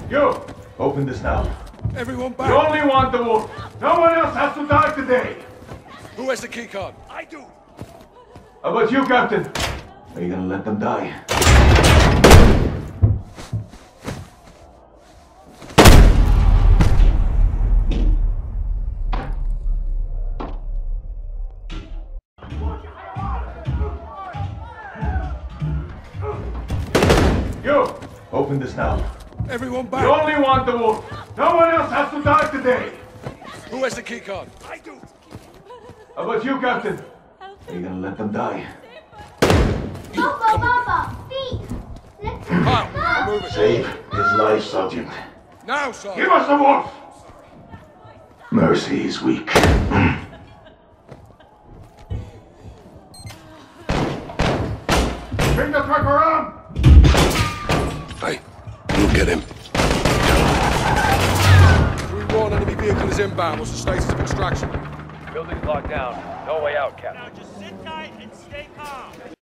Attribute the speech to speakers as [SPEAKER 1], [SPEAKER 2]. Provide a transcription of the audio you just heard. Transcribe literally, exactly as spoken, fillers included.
[SPEAKER 1] You! Open this now.
[SPEAKER 2] Everyone
[SPEAKER 1] You
[SPEAKER 2] back!
[SPEAKER 1] only want the wolf. No one else has to die today.
[SPEAKER 2] Who has the keycard? I do!
[SPEAKER 1] How about you, Captain? Are you gonna let them die? You! Open this now.
[SPEAKER 2] Everyone back!
[SPEAKER 1] You only want the wolf. No one else has to die today.
[SPEAKER 2] Who has the keycard? I do!
[SPEAKER 1] How about you, Captain? Are you gonna let them die?
[SPEAKER 3] Papa, Papa, speak! Let's
[SPEAKER 2] Kyle, I'm moving.
[SPEAKER 1] Save his life, Sergeant.
[SPEAKER 2] Now, son!
[SPEAKER 1] Give us the wolf! Mercy is weak. Bring the truck around!
[SPEAKER 2] Hey, we'll get him. three one, enemy vehicle is inbound. What's the status of extraction?
[SPEAKER 4] Building's locked down. No way out, Captain.
[SPEAKER 5] Now just sit tight and stay calm.